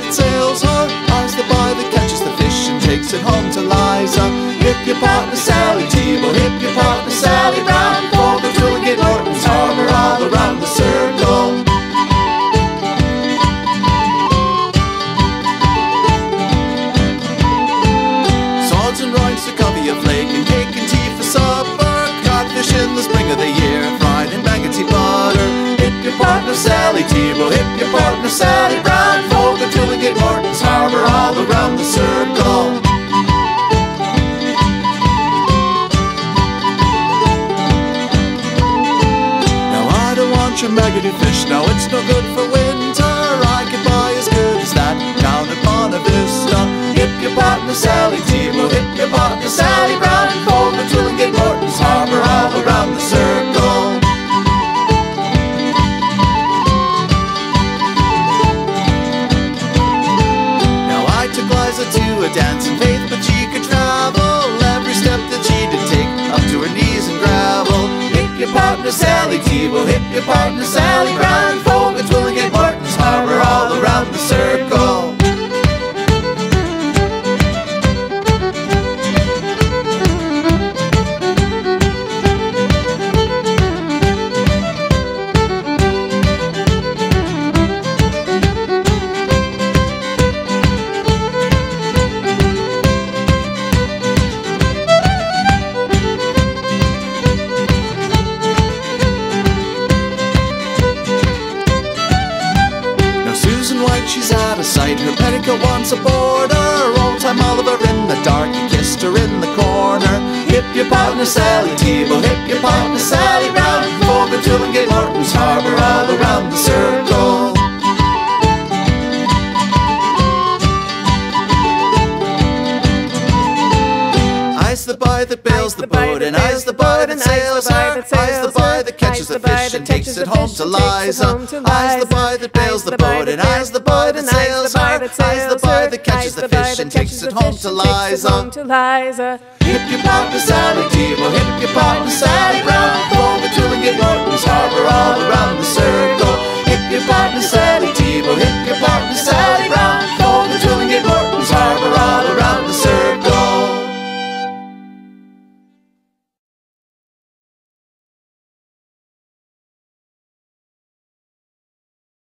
that sails her, eyes the boy that catches the fish and takes it home to Liza. Hip your partner Sally Tebow, hip your partner Sally Brown, for the Twillingate Norton's harbour all around the circle. Swords and roints to cover your flake, and cake and tea for supper, codfish in the spring of the year, fried in baggoty butter. Hip your partner Sally Tebow, hip your partner Sally Brown, for the Twillingate Norton's harbour all around the circle. Your maggoty fish, now it's no good for winter. I could buy as good as that down at Bonavista Vista. Hip your partner Sally Tebow, hip your partner Sally Brown, for the Twillingate Norton's harbour all around the circle. Now I took Liza to a dance in Faith, but she could travel every step that she did take up to her knees in gravel. Hip your partner Sally Tebow, hip your partner Sally Brown, for the Twillingate Norton's harbour all around the circle. She's out of sight, her petticoat wants a border. Old time Oliver in the dark, he kissed her in the corner. Hip your partner Sally Tebow, hip your partner Sally Brown, for the Twillingate Norton's harbour all around the circle. I's the boy that bails the boat, and I's the boy that sails her. I's the boy that catches the fish and takes it home to Liza. I's the boy that bails the boat, and I's the boy that sails her. I's the boy that catches the fish and takes it home to Liza. Hip your partner Sally Tebow, hip your partner Sally Brown, for the Twillingate Norton's harbour all around the circle.